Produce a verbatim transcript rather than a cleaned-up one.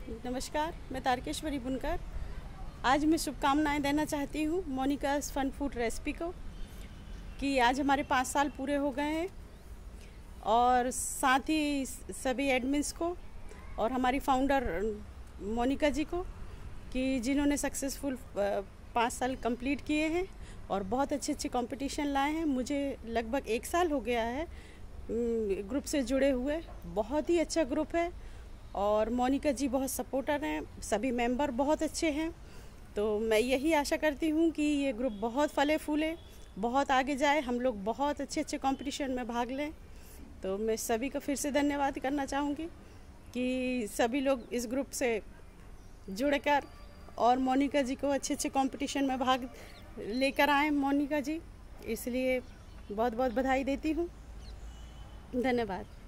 नमस्कार, मैं तारकेश्वरी बुनकर। आज मैं शुभकामनाएं देना चाहती हूँ मोनिकास फन फूड रेसिपी को कि आज हमारे पाँच साल पूरे हो गए हैं, और साथ ही सभी एडमिन्स को और हमारी फाउंडर मोनिका जी को कि जिन्होंने सक्सेसफुल पाँच साल कंप्लीट किए हैं और बहुत अच्छे अच्छे कंपटीशन लाए हैं। मुझे लगभग एक साल हो गया है ग्रुप से जुड़े हुए। बहुत ही अच्छा ग्रुप है और मोनिका जी बहुत सपोर्टर हैं, सभी मेंबर बहुत अच्छे हैं। तो मैं यही आशा करती हूँ कि ये ग्रुप बहुत फले फूले, बहुत आगे जाए, हम लोग बहुत अच्छे अच्छे कंपटीशन में भाग लें। तो मैं सभी का फिर से धन्यवाद करना चाहूँगी कि सभी लोग इस ग्रुप से जुड़कर और मोनिका जी को अच्छे अच्छे कंपटीशन में भाग लेकर आएँ मोनिका जी, इसलिए बहुत बहुत बधाई देती हूँ। धन्यवाद।